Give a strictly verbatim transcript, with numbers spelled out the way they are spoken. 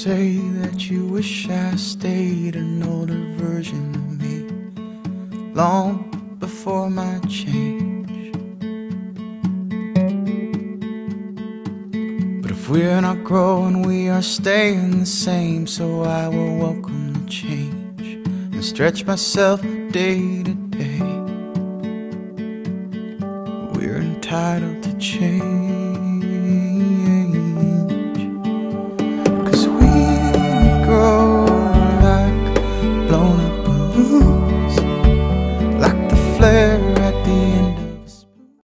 say that you wish I stayed an older version of me, long before my change. But if we're not growing, we are staying the same. So I will welcome the change and stretch myself day to day. We're entitled to change. Like the flare